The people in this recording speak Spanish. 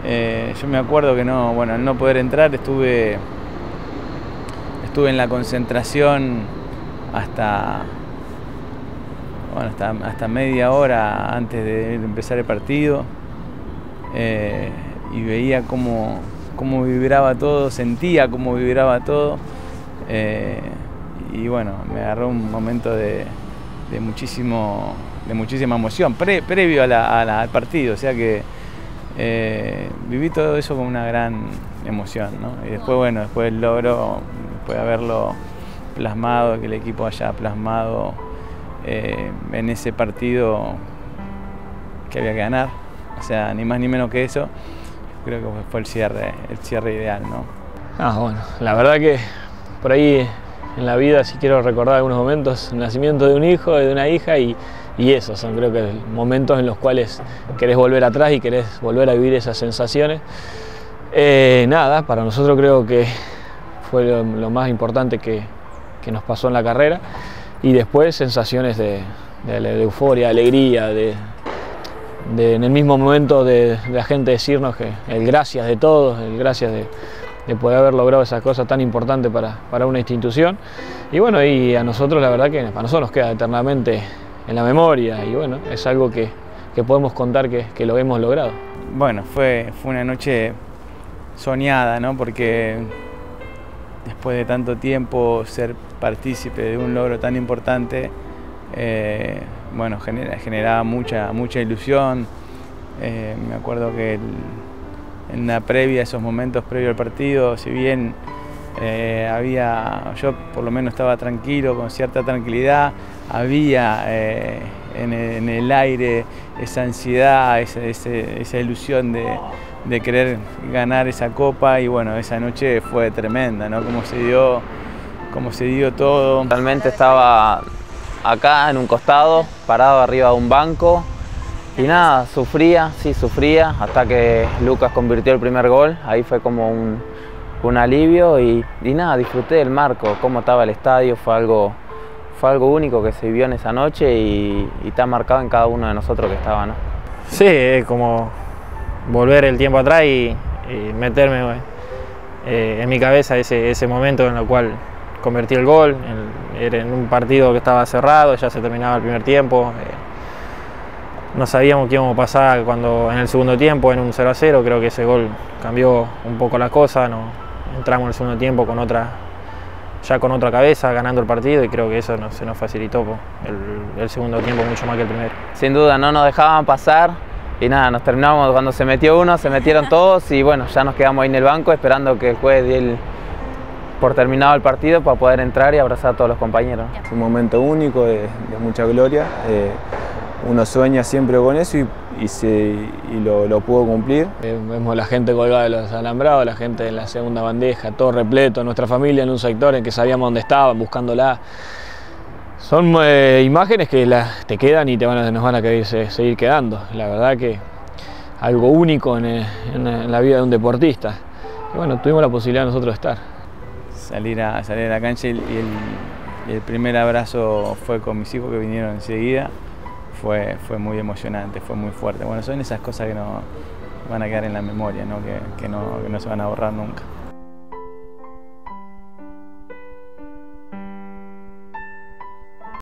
Yo me acuerdo que bueno, al no poder entrar estuve en la concentración hasta media hora antes de empezar el partido, y veía cómo vibraba todo, sentía cómo vibraba todo, y bueno, me agarró un momento de muchísima emoción previo al partido, o sea que viví todo eso con una gran emoción, ¿no? Y después, bueno, después el logro, después de haberlo plasmado, que el equipo haya plasmado en ese partido que había que ganar, o sea, ni más ni menos que eso, creo que fue el cierre ideal, ¿no? Bueno, la verdad que por ahí en la vida, si quiero recordar algunos momentos, el nacimiento de un hijo, de una hija, y esos son, creo que, momentos en los cuales querés volver atrás y querés volver a vivir esas sensaciones. Nada, para nosotros creo que fue lo más importante que nos pasó en la carrera, y después sensaciones de euforia, alegría, en el mismo momento de la gente decirnos que el gracias de todos, el gracias de poder haber logrado esas cosas tan importantes para una institución. Y bueno, y a nosotros, la verdad que para nosotros nos queda eternamente en la memoria, y bueno, es algo que podemos contar que lo hemos logrado. Bueno, fue una noche soñada, ¿no? Porque después de tanto tiempo ser partícipe de un logro tan importante, bueno, generaba mucha ilusión. Me acuerdo que en la previa, esos momentos previos al partido, si bien yo por lo menos estaba tranquilo, con cierta tranquilidad, había en el aire esa ansiedad, esa ilusión de querer ganar esa copa, y bueno, esa noche fue tremenda, ¿no? Cómo se dio todo. Realmente estaba acá en un costado, parado arriba de un banco, y nada, sufría, hasta que Lucas convirtió el primer gol. Ahí fue como un alivio, y nada, disfruté del marco, cómo estaba el estadio, fue algo único que se vivió en esa noche, y está marcado en cada uno de nosotros que estaba, ¿no? Sí, es como volver el tiempo atrás y meterme en mi cabeza ese momento en el cual convertí el gol, era en un partido que estaba cerrado, ya se terminaba el primer tiempo. No sabíamos qué íbamos a pasar cuando en el segundo tiempo, en un 0-0, creo que ese gol cambió un poco la cosa, entramos en el segundo tiempo ya con otra cabeza, ganando el partido, y creo que eso se nos facilitó el segundo tiempo mucho más que el primero. Sin duda, no nos dejaban pasar, y nada, nos terminamos, cuando se metió uno, se metieron todos, y bueno, ya nos quedamos ahí en el banco esperando que el juez diera por terminado el partido para poder entrar y abrazar a todos los compañeros. Es un momento único, de mucha gloria. Uno sueña siempre con eso y lo pudo cumplir. Vemos la gente colgada de los alambrados, la gente en la segunda bandeja, todo repleto, nuestra familia en un sector en que sabíamos dónde estaban, buscándola. Son imágenes que te quedan y nos van a seguir quedando. La verdad que algo único en la vida de un deportista. Y bueno, tuvimos la posibilidad nosotros de estar. Salir a la cancha, y el primer abrazo fue con mis hijos, que vinieron enseguida. Fue muy emocionante, fue muy fuerte. Bueno, son esas cosas que no van a quedar en la memoria, ¿no? Que no se van a borrar nunca.